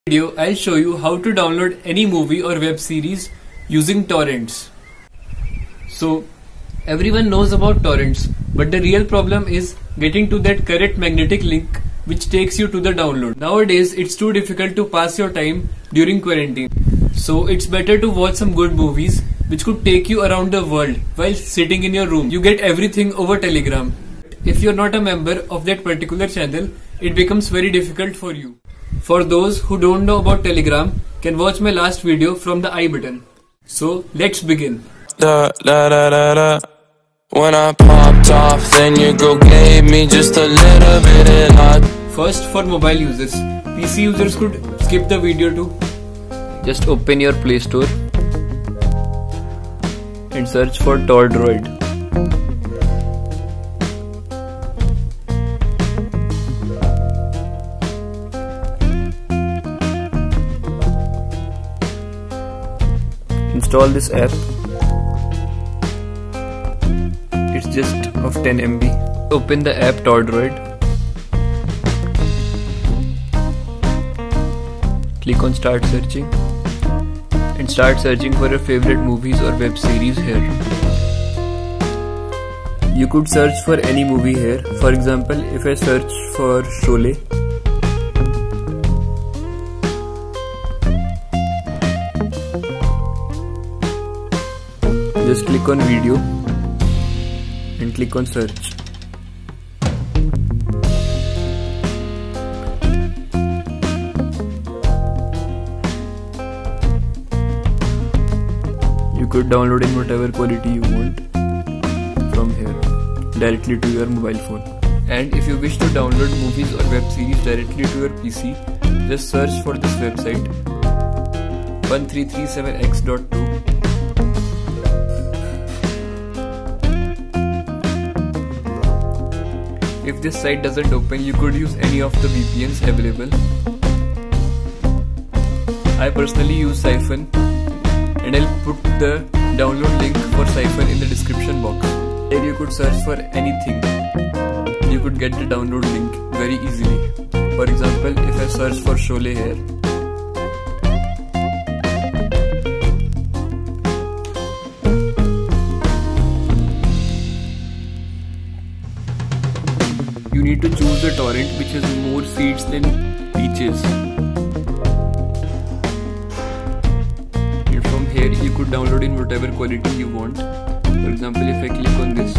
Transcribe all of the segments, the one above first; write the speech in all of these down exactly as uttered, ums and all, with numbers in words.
Video, I'll show you how to download any movie or web series using torrents. So everyone knows about torrents, but the real problem is getting to that correct magnetic link which takes you to the download. Nowadays it's too difficult to pass your time during quarantine. So it's better to watch some good movies which could take you around the world while sitting in your room. You get everything over Telegram. If you're not a member of that particular channel, it becomes very difficult for you. For those who don't know about Telegram, can watch my last video from the I button. So let's begin. Da, da, da, da, da. When I popped off, then your girl gave me just a little bit of hot. First, for mobile users, P C users could skip the video too. Just open your Play Store and search for torrent. Install this app. It's just of ten M B. Open the app Utorrent. Click on start searching and start searching for your favorite movies or web series here. You could search for any movie here. For example, if I search for Sholay, just click on video and click on search. You could download in whatever quality you want from here directly to your mobile phone. And if you wish to download movies or web series directly to your P C, just search for this website one three three seven x dot two. If this site doesn't open, you could use any of the V P Ns available. I personally use Siphon, and I'll put the download link for Siphon in the description box. There you could search for anything. You could get the download link very easily. For example, if I search for Sholay here, you need to choose the torrent which has more seeds than peaches. And from here you could download in whatever quality you want. For example, if I click on this,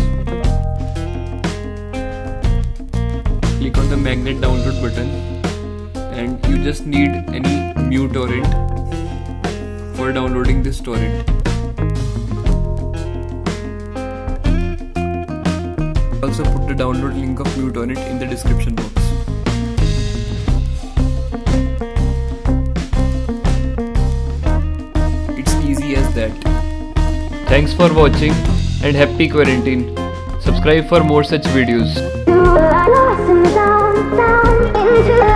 click on the magnet download button, and you just need any Utorrent for downloading this torrent. Also put the download link of Utorrent in the description box. It's easy as that. Thanks for watching and happy quarantine. Subscribe for more such videos.